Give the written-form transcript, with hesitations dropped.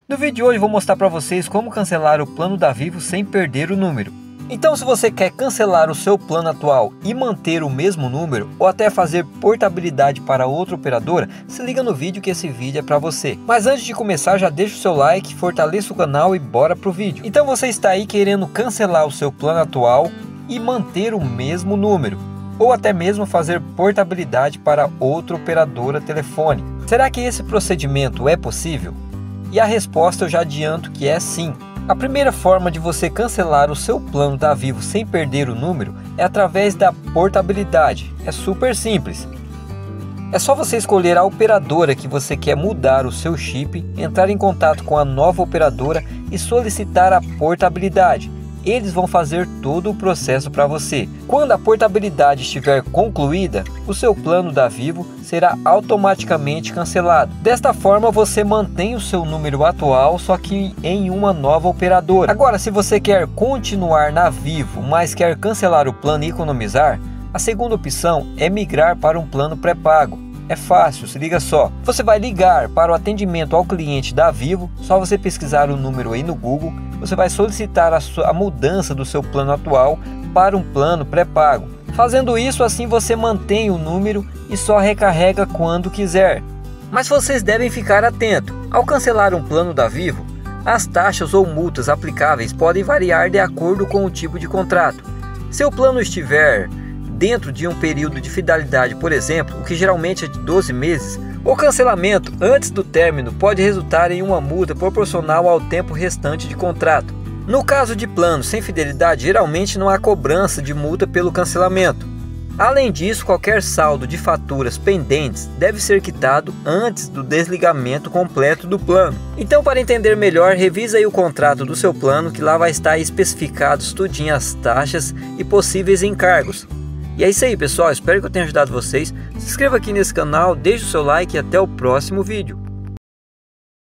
No vídeo de hoje vou mostrar para vocês como cancelar o plano da Vivo sem perder o número. Então, se você quer cancelar o seu plano atual e manter o mesmo número, ou até fazer portabilidade para outra operadora, se liga no vídeo que esse vídeo é para você. Mas antes de começar, já deixa o seu like, fortaleça o canal e bora pro vídeo. Então você está aí querendo cancelar o seu plano atual e manter o mesmo número, ou até mesmo fazer portabilidade para outra operadora telefônica. Será que esse procedimento é possível? E a resposta eu já adianto que é sim. A primeira forma de você cancelar o seu plano da Vivo sem perder o número é através da portabilidade. É super simples. É só você escolher a operadora que você quer mudar o seu chip, entrar em contato com a nova operadora e solicitar a portabilidade. Eles vão fazer todo o processo para você. Quando a portabilidade estiver concluída, o seu plano da Vivo será automaticamente cancelado. Desta forma você mantém o seu número atual, só que em uma nova operadora. Agora, se você quer continuar na Vivo, mas quer cancelar o plano e economizar, a segunda opção é migrar para um plano pré-pago. É fácil, se liga só. Você vai ligar para o atendimento ao cliente da Vivo, só você pesquisar o número aí no Google. Você vai solicitar a mudança do seu plano atual para um plano pré-pago. Fazendo isso, assim você mantém o número e só recarrega quando quiser. Mas vocês devem ficar atentos. Ao cancelar um plano da Vivo, as taxas ou multas aplicáveis podem variar de acordo com o tipo de contrato. Se o plano estiver dentro de um período de fidelidade, por exemplo, o que geralmente é de 12 meses, o cancelamento antes do término pode resultar em uma multa proporcional ao tempo restante de contrato. No caso de planos sem fidelidade, geralmente não há cobrança de multa pelo cancelamento. Além disso, qualquer saldo de faturas pendentes deve ser quitado antes do desligamento completo do plano. Então, para entender melhor, revisa aí o contrato do seu plano, que lá vai estar especificados tudinho as taxas e possíveis encargos. E é isso aí, pessoal, espero que eu tenha ajudado vocês. Se inscreva aqui nesse canal, deixe o seu like e até o próximo vídeo.